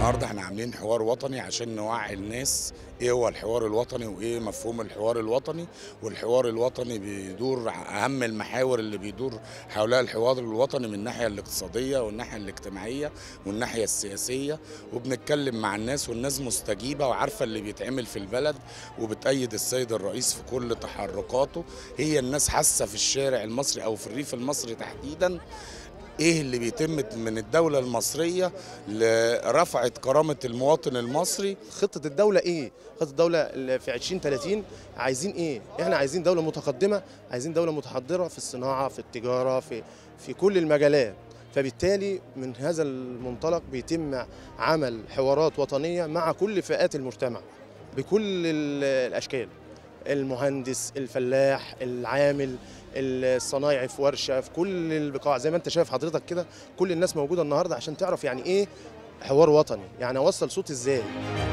النهارده احنا عاملين حوار وطني عشان نوعي الناس ايه هو الحوار الوطني وايه مفهوم الحوار الوطني. والحوار الوطني بيدور اهم المحاور اللي بيدور حولها الحوار الوطني من الناحيه الاقتصاديه والناحيه الاجتماعيه والناحيه السياسيه. وبنتكلم مع الناس والناس مستجيبه وعارفه اللي بيتعمل في البلد وبتأيد السيد الرئيس في كل تحركاته. هي الناس حاسه في الشارع المصري او في الريف المصري تحديدا ايه اللي بيتم من الدولة المصرية لرفعة كرامة المواطن المصري. خطة الدولة إيه؟ خطة الدولة في 2030 عايزين إيه؟ إحنا عايزين دولة متقدمة، عايزين دولة متحضرة في الصناعة، في التجارة، في كل المجالات. فبالتالي من هذا المنطلق بيتم عمل حوارات وطنية مع كل فئات المجتمع بكل الأشكال. المهندس، الفلاح، العامل، الصنايعي في ورشة، في كل البقاع زي ما انت شايف حضرتك كده. كل الناس موجودة النهاردة عشان تعرف يعني ايه حوار وطني، يعني اوصل صوت ازاي.